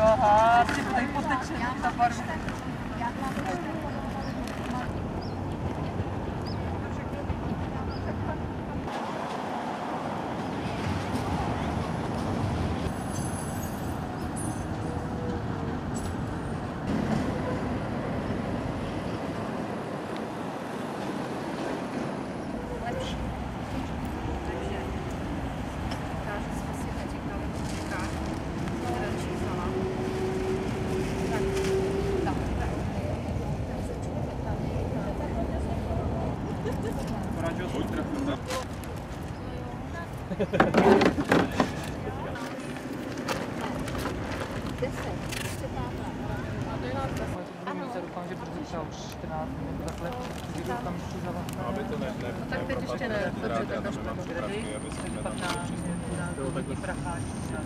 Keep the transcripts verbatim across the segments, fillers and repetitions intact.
Aha, ty tady poteče ta barva. Doufám, že budu třeba už čtrnáct minut takhle, když tam ještě zavazná. Tak teď ještě ne, protože to tam jsme vydrži, takže pak na minutí pracháč.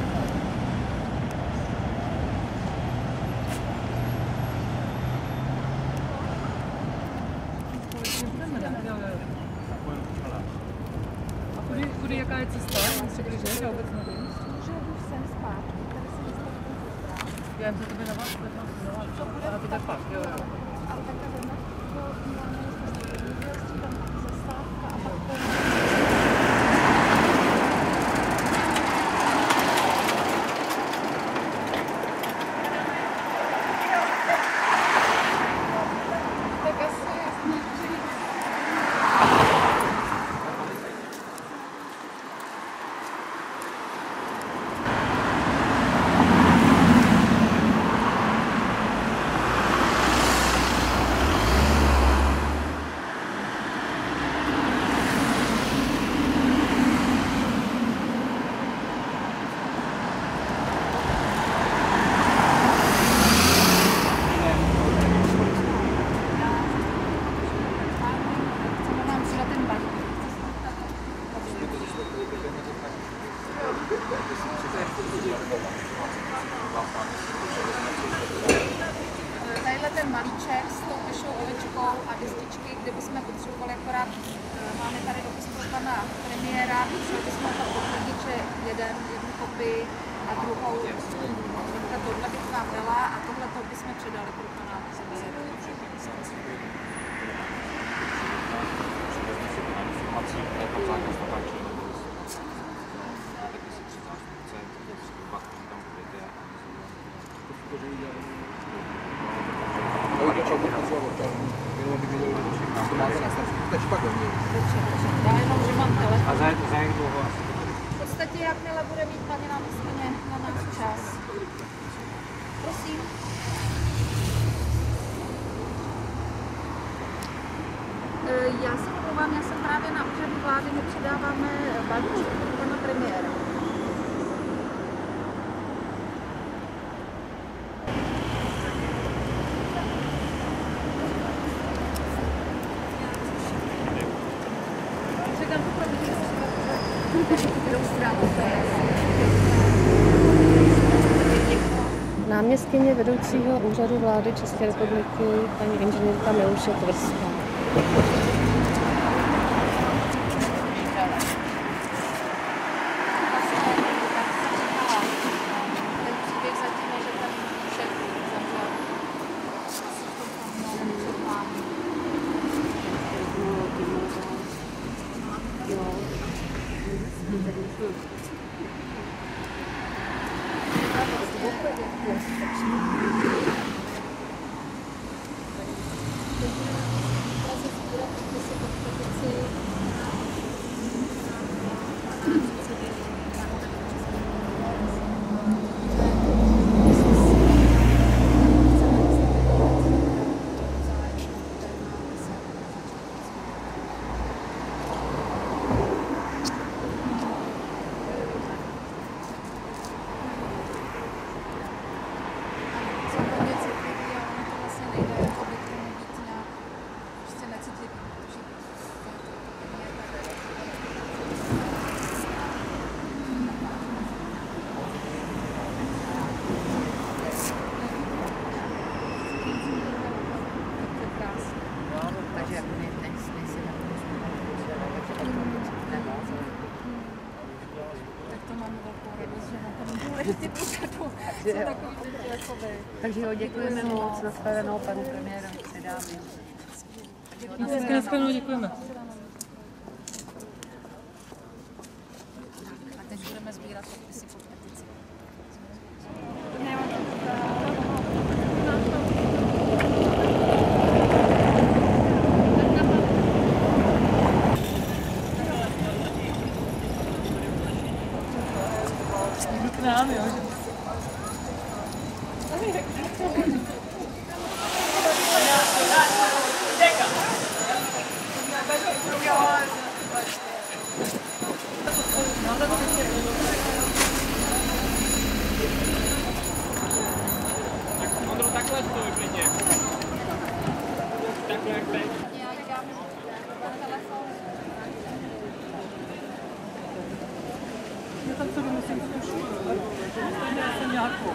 A kudy, kudy jaká je cesta? Řekli, že já vůbec nevím. Že jdu sem zpátky, tady se dostanu. Já jen za tebe na vás, co bude? Ale to tak fakt, jo, jo. Ale takhle jdeme do městečka, tam zastávka a pak to... Tadyhle ten malíček s tou pešou ovečkou a destičky, kde bychom potřebovali akorát, máme tady dopis pro pana premiéra, potřebovali bychom tam potvrdit, že jeden, jednu kopii a druhou, tohle bych vám dala a tohle to bychom předali pro pana premiéra. A za jak dlouho asi? V podstatě, jakmile bude mít paní náměstkyně na nás čas. Prosím. Já se omlouvám, já jsem právě na úřadu vlády, my předáváme balíček pro pana premiéra. Náměstkyně vedoucího úřadu vlády České republiky, paní inženýrka Miluše Tvrdská. že na tom důležitým úřadu jsou takový lidi jako vy. Takže ho děkujeme moc, nashledanou panu premiérovi, předáme. Nashledanou, děkujeme. A teď budeme sbírat podpisy pod petici. K nám, jo, že... Ondro, takhle stoj, klidně. Takhle, jak teď. Já tam sobie musím zkušit. Já jsem nějakou.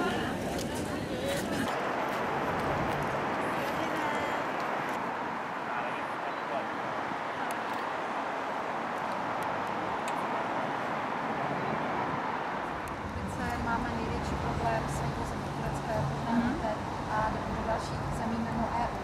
Máme největší problém s vývozem tureckého požádníte a do dalších zemí mimo E U.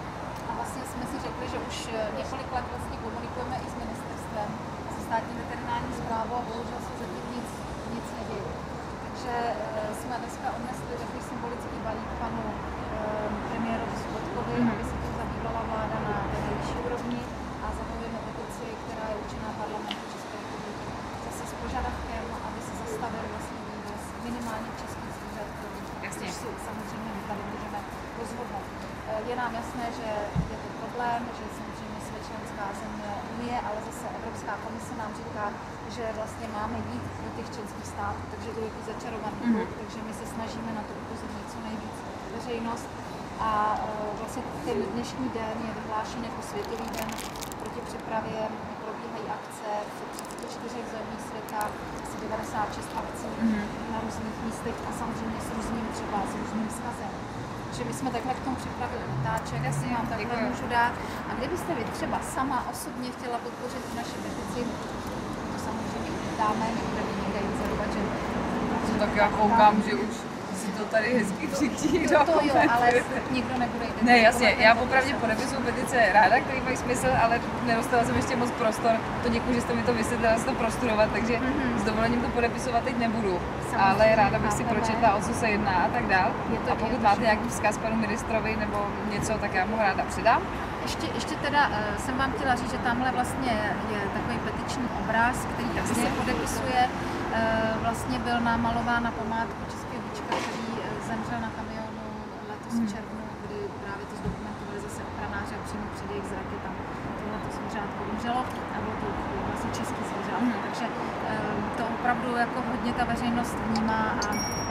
A vlastně jsme si řekli, že už několik let vlastně komunikujeme i s ministerstvem, se státní veterinární správou a bohužel se zatím nic, nic neděje. Takže jsme dneska odnesli takový symbolický balík panu e, premiérovi Sobotkovi, mm. aby se to zabývala vláda na nejvyšší úrovni a zahajujeme petici, která je určená parlamentu České republiky. Zase s požadavkem, aby se zastavil vlastně minimálně českých zvířat, což si samozřejmě my tady můžeme rozhodnout. Je nám jasné, že je to problém, že samozřejmě jsme členská země Unie, ale zase Evropská komise nám říká, že vlastně máme jít do těch členských států, takže to je jako začarovaný kruh, mm-hmm. takže my se snažíme na to upozornit co nejvíc veřejnost. A vlastně ten dnešní den je vyhlášen jako Světový den proti přepravě, probíhají akce v třiceti čtyřech zemích světa, asi devadesát šest akcí mm-hmm. na různých místech a samozřejmě s různým třeba s různým vzkazem. Takže my jsme takhle k tomu připravili letáček, asi vám takhle můžu dát. A kdybyste vy třeba sama osobně chtěla podpořit naši petici, to samozřejmě dáme, nebudeme někde inzerovat, že... Tak já koukám, že už si to tady hezky přitíhá. To, to jo, ale nikdo nebude jít. Ne, jasně, já opravdu podepisuju petice ráda, který mají smysl, ale nedostala jsem ještě moc prostor. To děkuji, že jste mi to vysvětlila, si to prostudovat, takže mm-hmm. s dovolením to podepisovat teď nebudu. Samozřejmě, ale ráda bych si pročetla, o co se jedná a tak dál. A pokud máte nějaký vzkaz panu ministrovi nebo něco, tak já mu ráda předám. Ještě, ještě teda uh, jsem vám chtěla říct, že tamhle vlastně je takový petiční obraz, který jasně se podepisuje. Uh, vlastně byl namalován na památku českého víčka, který uh, zemřel na kamionu letos v červnu, kdy právě to zdokumentovali zase ochranáři a přímo před jejich zraky tam tohleto zvířátko umřelo a bylo to vlastně český zvířátko. Mm. Takže um, to opravdu jako hodně ta veřejnost vnímá a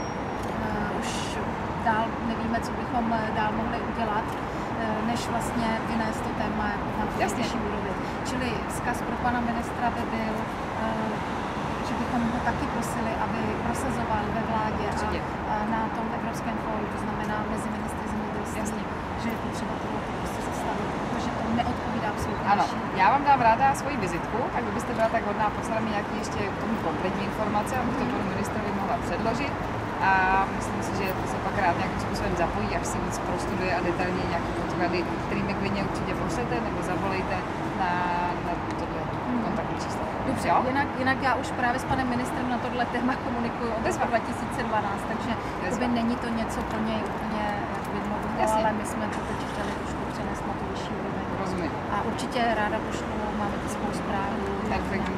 uh, už dál nevíme, co bychom dál mohli udělat, uh, než vlastně vynést to téma jako na vyšší úrovni. Čili vzkaz pro pana ministra by byl, uh, že bychom ho taky prosili, aby prosazoval ve vládě a, a na tom Evropském fóru, to znamená mezi ministry zemědělství, že je potřeba tohle prostě zastavit, protože to neodpovídá absolutně. Ano, já vám dám ráda svoji vizitku, tak kdybyste byla tak hodná, poslat mi nějaké ještě k tomu kompletní informace, abych to panu ministrovi mohla předložit. A myslím si, že se pak rád nějakým způsobem zapojí, až se víc prostuduje a detailně nějaké podklady, kterými klidně určitě pošlete nebo zavolejte na, na tohle kontaktní číslo. Dobře, jinak, jinak já už právě s panem ministrem na tohle téma komunikuju od roku dva tisíce dvanáct, takže by není to něco pro něj úplně nového, ale my jsme to teď chtěli trošku přenést na tu vyšší úroveň. Rozumím. A určitě ráda pošlu, máme ty spolu zprávy. Perfektní.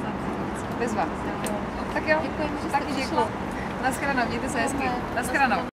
Bezva. Tak jo, děkujeme, že taky děkuji. Naschledanou, mějte se hezky. Naschledanou.